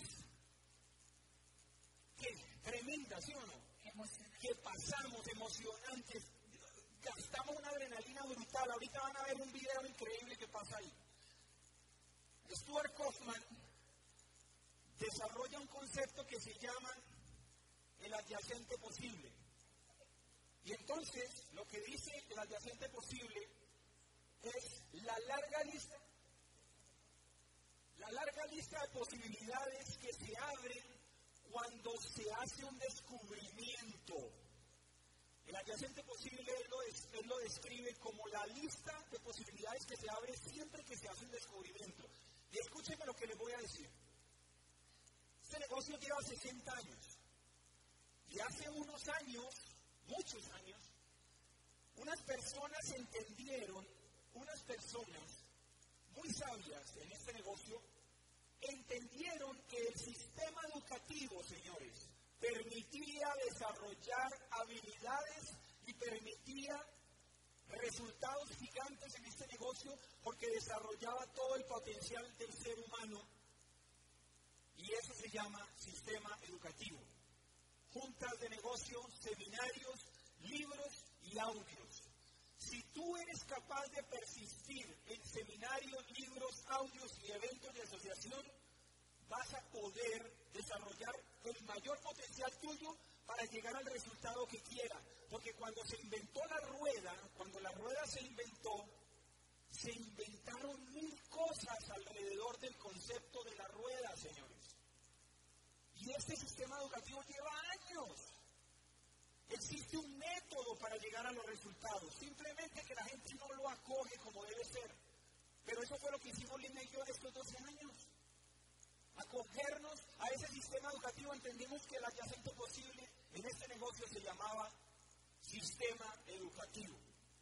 tremendas, ¿sí o no? Que pasamos, emocionantes, gastamos una adrenalina brutal. Ahorita van a ver un video increíble que pasa ahí. Stuart Kaufman desarrolla un concepto que se llama el adyacente posible. Y entonces, lo que dice el adyacente posible es la larga lista de posibilidades que se abren cuando se hace un descubrimiento. El adyacente posible él lo describe como la lista de posibilidades que se abre siempre que se hace un descubrimiento. Y escúchenme lo que les voy a decir. Este negocio lleva 60 años. Y hace unos años, muchos años, unas personas muy sabias en este negocio, entendieron que el sistema educativo, señores, permitía desarrollar habilidades y permitía resultados gigantes en este negocio porque desarrollaba todo el potencial del ser humano. Y eso se llama sistema pláticas de negocio, seminarios, libros y audios. Si tú eres capaz de persistir en seminarios, libros, audios y eventos de asociación, vas a poder desarrollar el mayor potencial tuyo para llegar al resultado que quieras. Porque cuando se inventó la rueda, cuando la rueda se inventó, se inventaron 1000 cosas alrededor del concepto de la rueda, señores. Y este sistema educativo lleva años. Existe un método para llegar a los resultados, simplemente que la gente no lo acoge como debe ser. Pero eso fue lo que hicimos Lina y yo en estos 12 años. Acogernos a ese sistema educativo. Entendimos que el adyacente posible en este negocio se llamaba sistema educativo.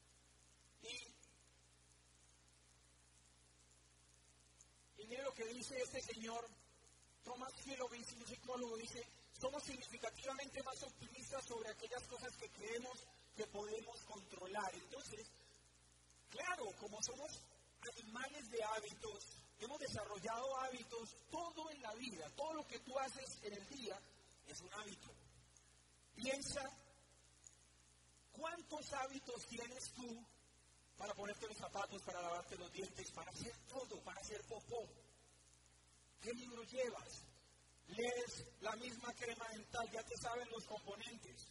Y mire lo que dice este señor, Thomas Hilovitz, un psicólogo, dice: somos significativamente más optimistas sobre aquellas cosas que creemos que podemos controlar. Entonces, claro, como somos animales de hábitos, hemos desarrollado hábitos, todo en la vida, todo lo que tú haces en el día es un hábito. Piensa, ¿cuántos hábitos tienes tú para ponerte los zapatos, para lavarte los dientes, para hacer todo, para hacer popó? ¿Qué libro llevas? Lees la misma crema dental, ya te saben los componentes.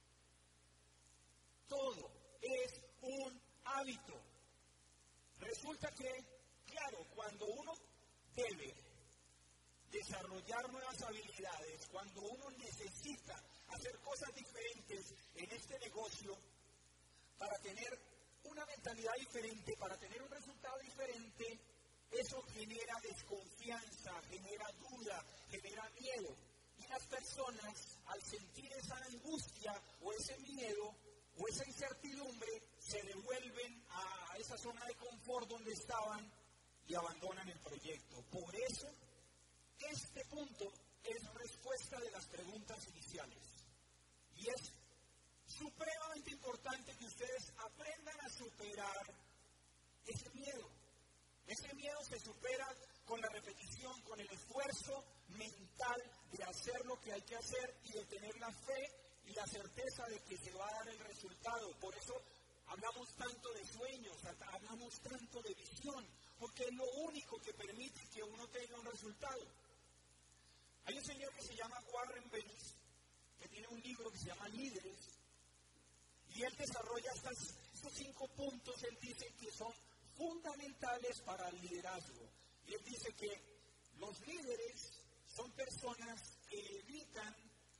Todo es un hábito. Resulta que, claro, cuando uno debe desarrollar nuevas habilidades, cuando uno necesita hacer cosas diferentes en este negocio para tener una mentalidad diferente, para tener un resultado diferente, eso genera desconfianza, genera duda, genera miedo. Y las personas, al sentir esa angustia o ese miedo o esa incertidumbre, se devuelven a esa zona de confort donde estaban y abandonan el proyecto. Por eso, este punto es respuesta de las preguntas iniciales. Y es supremamente importante que ustedes aprendan a superar ese miedo. Ese miedo se supera con la repetición, con el esfuerzo mental de hacer lo que hay que hacer y de tener la fe y la certeza de que se va a dar el resultado. Por eso hablamos tanto de sueños, hablamos tanto de visión, porque es lo único que permite que uno tenga un resultado. Hay un señor que se llama Warren Bennis, que tiene un libro que se llama Líderes, y él desarrolla estos 5 puntos. Él dice que son fundamentales para el liderazgo. Y él dice que los líderes son personas que evitan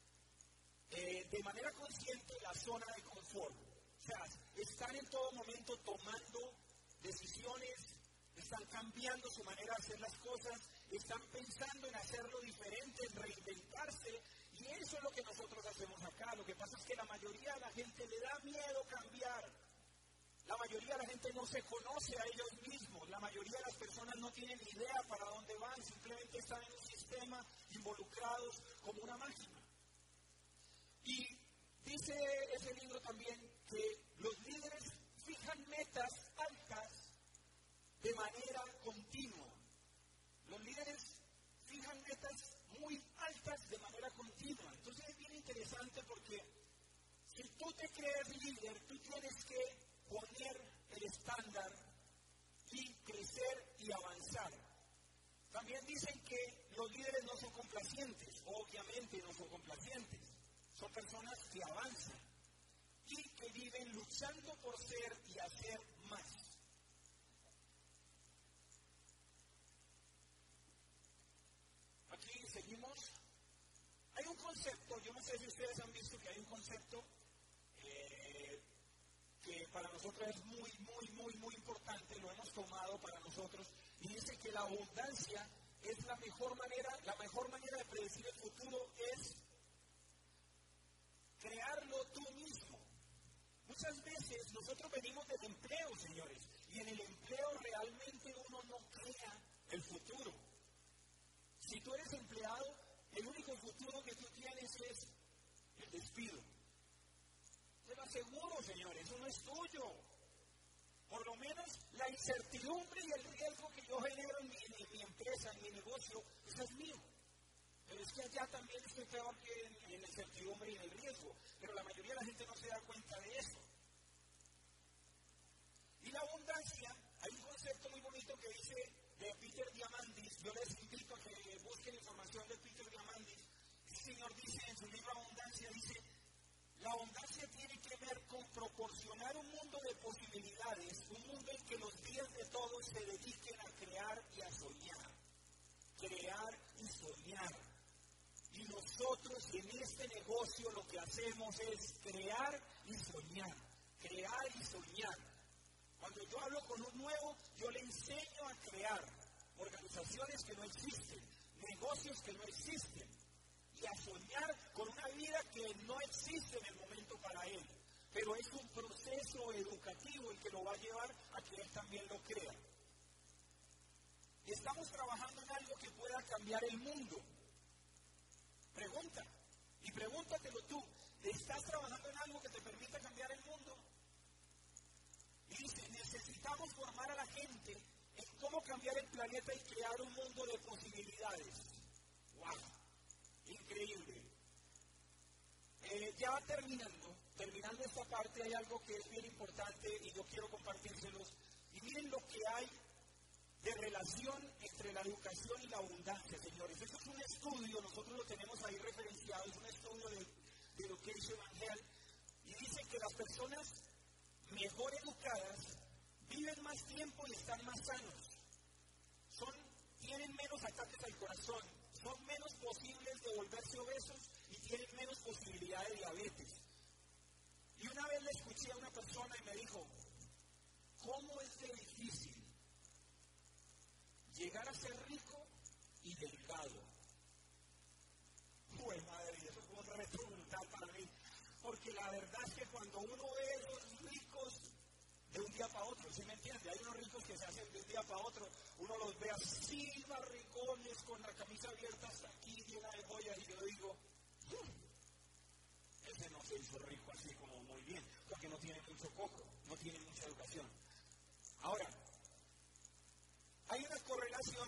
de manera consciente la zona de confort. O sea, están en todo momento tomando decisiones, están cambiando su manera de hacer las cosas, están pensando en hacerlo diferente, en reinventarse. Y eso es lo que nosotros hacemos acá. Lo que pasa es que la mayoría de la gente le da miedo cambiar. La mayoría de la gente no se conoce a ellos mismos. La mayoría de las personas no tienen ni idea para dónde van. Simplemente están en un sistema involucrados como una máquina. Y dice ese libro también que los líderes fijan metas altas de manera continua. Los líderes fijan metas muy altas de manera continua. Entonces es bien interesante porque si tú te crees líder, tú tienes que poner el estándar y crecer y avanzar. También dicen que los líderes no son complacientes. Obviamente no son complacientes. Son personas que avanzan y que viven luchando por ser y hacer más. Aquí seguimos. Hay un concepto, yo no sé si ustedes han visto que hay un concepto que para nosotros es muy importante, lo hemos tomado para nosotros, y dice que la abundancia es la mejor manera de predecir el futuro es crearlo tú mismo. Muchas veces nosotros venimos del empleo, señores, y en el empleo realmente uno no crea el futuro. Si tú eres empleado, el único futuro que tú tienes es el despido. Te lo aseguro, señores, eso no es tuyo. Por lo menos la incertidumbre y el riesgo que yo genero en mi empresa, en mi negocio, eso es mío. Pero es que allá también estoy peor que en la incertidumbre y en el riesgo. pero la mayoría de la gente no se da cuenta de eso. Y la abundancia, hay un concepto muy bonito que dice de Peter Diamandis. Yo les invito a que busquen información de Peter Diamandis. El Señor dice en su libro Abundancia, dice, la abundancia tiene que ver con proporcionar un mundo de posibilidades, un mundo en que los días de todos se dediquen a crear y a soñar. Crear y soñar. Y nosotros en este negocio lo que hacemos es crear y soñar. Crear y soñar. Cuando yo hablo con un nuevo, yo le enseño a crear organizaciones que no existen, negocios que no existen, y a soñar con una vida que no existe en el momento para él. Pero es un proceso educativo el que lo va a llevar a que él también lo crea. Estamos trabajando en algo que pueda cambiar el mundo. Pregunta, y pregúntatelo tú, ¿estás trabajando en algo que te permita cambiar el mundo? Y dice, necesitamos formar a la gente en cómo cambiar el planeta y crear un mundo de posibilidades. ¡Wow! Increíble. Ya terminando esta parte, hay algo que es bien importante y yo quiero compartírselos. Y miren lo que hay de relación entre la educación y la abundancia, señores. Eso es un estudio, nosotros lo tenemos ahí referenciado, es un estudio de Education and Health, y dice que las personas mejor educadas viven más tiempo y están más sanos. Tienen menos ataques al corazón, son menos posibles de volverse obesos y tienen menos posibilidad de diabetes. Y una vez le escuché a una persona y me dijo, ¿cómo es de difícil llegar a ser rico y delgado? Pues madre, eso fue un reto brutal para mí, porque la verdad es que cuando uno ve a los ricos de un día para otro, ¿sí me entiende? Hay unos ricos que se hacen de un día para otro, uno los ve así, barrigones, con la camisa abierta hasta aquí, llena de joyas, y yo digo, ese no se hizo rico así como muy bien, porque no tiene mucho coco, no tiene mucha educación. Ahora, hay una correlación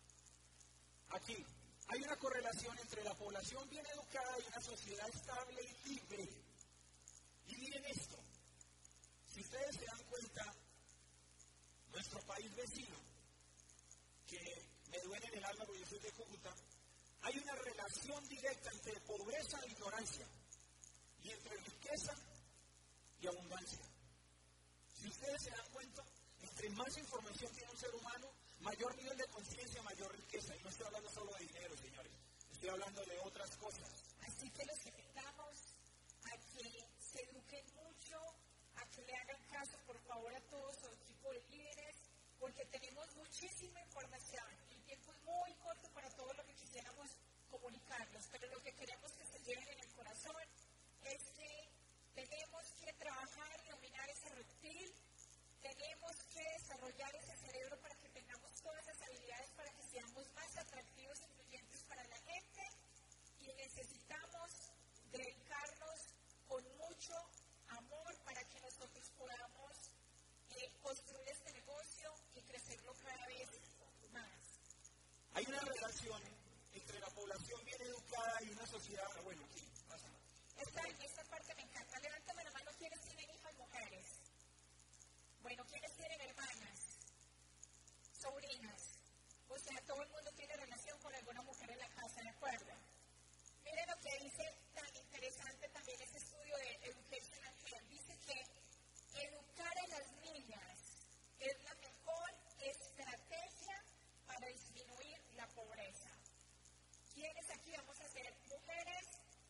aquí, hay una correlación entre la población bien educada y una sociedad estable y libre. Y miren esto, si ustedes se dan cuenta, nuestro país vecino, que me duele en el alma porque yo soy de Cúcuta, hay una relación directa entre pobreza e ignorancia, y entre riqueza y abundancia. Si ustedes se dan cuenta, entre más información tiene un ser humano, mayor nivel de conciencia, mayor riqueza. Y no estoy hablando solo de dinero, señores. Estoy hablando de otras cosas. Así que los invitamos a que se eduquen mucho, a que le hagan caso, por favor, a todos su equipo de líderes, porque tenemos muchísima información. El tiempo es muy corto para todo lo que quisiéramos comunicarlos, pero lo que queremos que se lleven en el corazón es que tenemos que trabajar y dominar ese reptil. Tenemos que desarrollar ese cerebro para que tengamos todas las habilidades para que seamos más atractivos e influyentes para la gente, y necesitamos dedicarnos con mucho amor para que nosotros podamos construir este negocio y crecerlo cada vez más. Hay una relación entre la población bien educada y una sociedad, bueno, sí, pasa. Esta parte me encanta. Levántame la mano, ¿quiénes tienen hijas mujeres? Bueno, ¿quiénes tienen hermanas? Sobrinas. O sea, todo el mundo tiene relación con alguna mujer en la casa, ¿de acuerdo? Miren lo que dice tan interesante también ese estudio de Education and Health. Dice que educar a las niñas es la mejor estrategia para disminuir la pobreza. ¿Quiénes aquí vamos a ser mujeres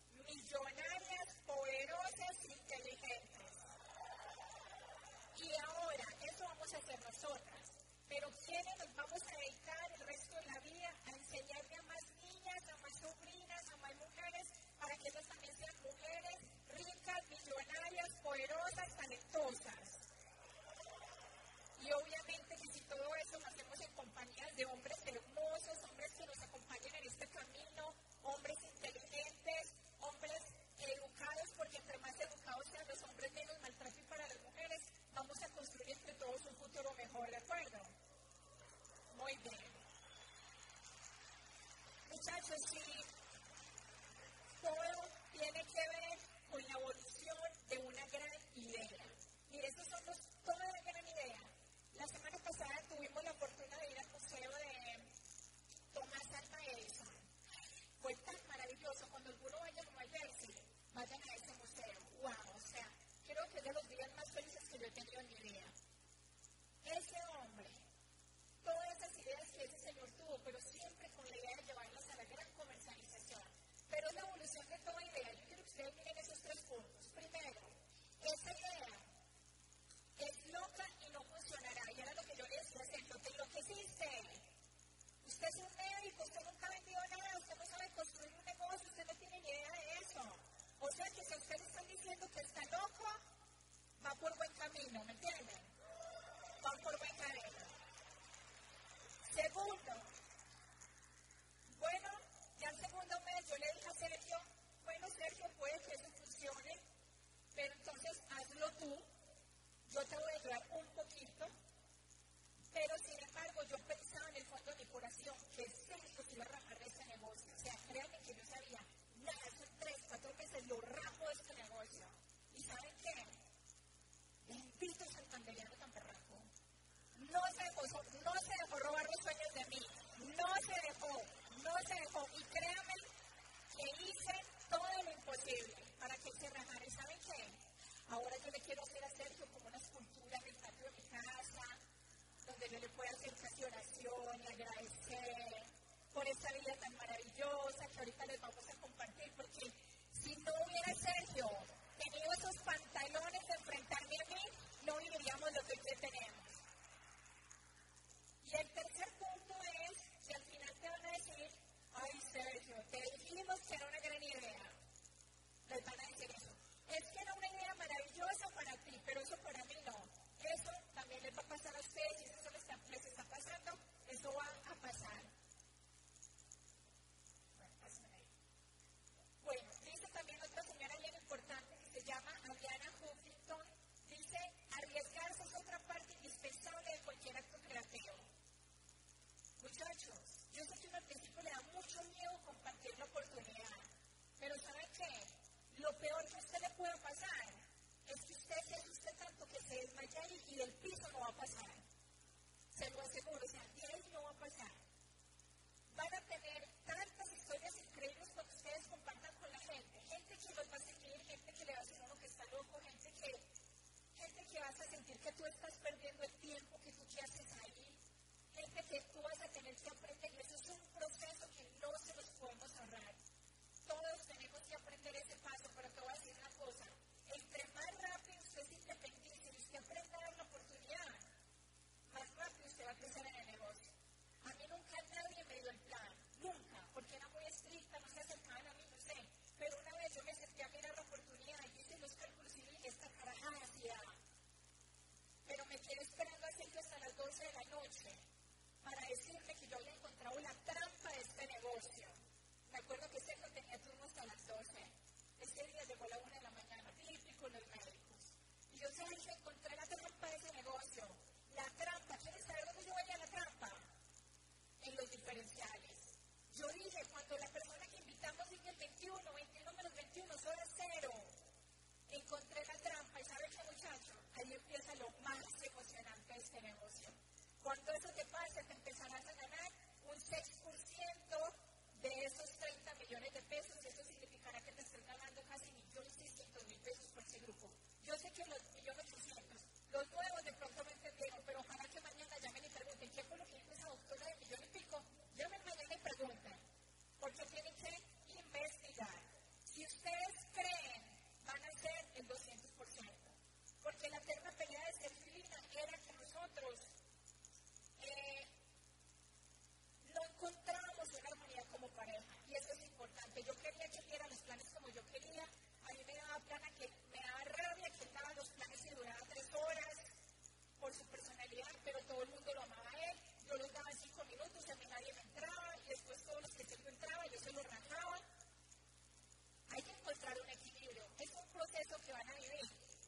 yo le pueda hacer casi oración y agradecer por esta vida tan maravillosa que ahorita les vamos a compartir, porque si no hubiera Sergio tenido esos pantalones de enfrentarme a mí, no viviríamos lo que hoy tenemos. Y el tercer punto es, si al final te van a decir, ay Sergio, te dijimos que era una gran idea, les van a decir eso. Es que era una idea maravillosa para ti, pero eso para mí no. Eso también les va a pasar a ustedes, y eso les está pasando, eso va a pasar. Bueno, dice también otra señora bien importante que se llama Adriana Huffington, dice, arriesgarse es otra parte indispensable de cualquier acto creativo. Muchachos, yo sé que uno al principio le da mucho miedo compartir la oportunidad, pero ¿saben qué? Lo peor que a usted le pueda pasar es que usted se asuste tanto que se desmaya y del piso no va a pasar. Se lo aseguro, o sea, de ahí no va a pasar. Van a tener tantas historias increíbles cuando ustedes compartan con la gente. Gente que los va a seguir, gente que le va a decir a uno que está loco, gente que vas a sentir que tú estás perdiendo el tiempo que tú ya haces ahí. Gente que tú vas a tener que aprender. Y eso es un proceso que no se los podemos ahorrar. Todos tenemos que aprender ese paso, pero te voy a decir una cosa. Entre más rápido usted se independice y usted aprenda a dar la oportunidad, más rápido usted va a crecer en el negocio. A mí nunca nadie me dio el plan, nunca, porque era muy estricta, no se acercaban a mí, no sé. Pero una vez yo me acerqué a mirar la oportunidad y hice los cálculos y dije, esta carajada sí da. Pero me quedé esperando a Sergio hasta las 12 de la noche para decirme que yo había encontrado la trampa de este negocio. Me acuerdo que Sergio tenía turno hasta las 12. Ese día llegó a la 1 de la mañana, típico los médicos. Y yo, Sergio, encontré la trampa de ese negocio. La trampa, ¿quieres saber dónde yo veía la trampa? En los diferenciales. Yo dije, cuando la persona que invitamos dice el 21 menos 21, eso es 0. Encontré la trampa y ¿sabe qué, muchacho? Ahí empieza lo más emocionante de este negocio. Cuando eso te pase, te empezarás a ganar un 6% de esos 30 millones de pesos, y eso significará que te estés ganando casi 1.600.000 pesos por ese grupo. Yo sé que los 1.800.000, los nuevos de pronto me entendieron, pero ojalá que mañana llamen y pregunten qué fue lo que dijo esa doctora de 1.500.000. Llamen mañana y pregunten, porque tienen que investigar. Si ustedes creen, van a ser el 200%, porque la eterna pelea de Sergio y Lina era que nosotros no encontrábamos una armonía como pareja, y eso es importante. Yo quería que él diera los planes como yo quería. A mí me daba rabia que él daba los planes y duraba 3 horas por su personalidad, pero todo el mundo lo amaba a él. Yo los daba en 5 minutos, a mí nadie me entraba, y después todos los que Sergio entraba, yo se los rajaba. Hay que encontrar un equilibrio. Es un proceso que van a vivir.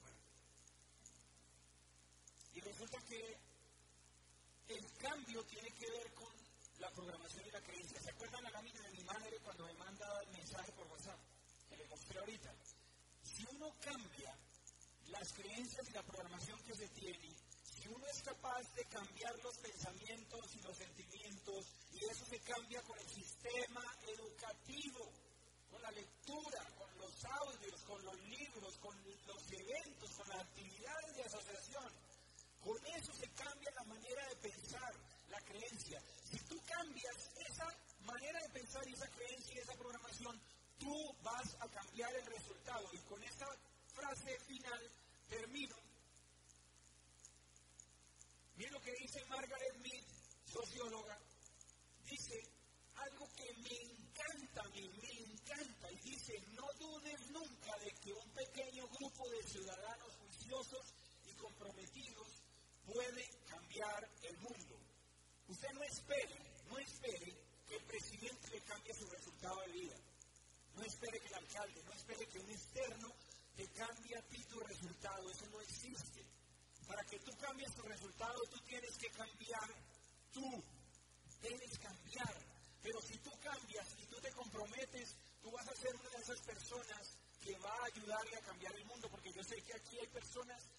Y resulta que el cambio tiene que ver con la programación y la creencia. ¿Se acuerdan la lámina de mi madre cuando me manda el mensaje por WhatsApp? Que le mostré ahorita. Si uno cambia las creencias y la programación que se tiene, si uno es capaz de cambiar los pensamientos y los sentimientos, y eso se cambia con el sistema educativo, con la lectura, con los audios, con los libros, con los eventos, con las actividades de asociación, con eso se cambia la manera de pensar, la creencia. Si tú cambias esa manera de pensar y esa creencia y esa programación, tú vas a cambiar el resultado. Y con esta frase final termino. Miren lo que dice Margaret Mead, socióloga. Dice algo que me encanta, y dice, no dudes nunca de que un pequeño grupo de ciudadanos juiciosos y comprometidos puede cambiar el mundo. Usted no espere que el presidente le cambie su resultado de vida. No espere que el alcalde, no espere que un externo te cambie a ti tu resultado. Eso no existe. Para que tú cambies tu resultado, tú tienes que cambiar tú. Debes cambiar. Pero si tú cambias y tú te comprometes, tú vas a ser una de esas personas que va a ayudarle a cambiar el mundo. Porque yo sé que aquí hay personas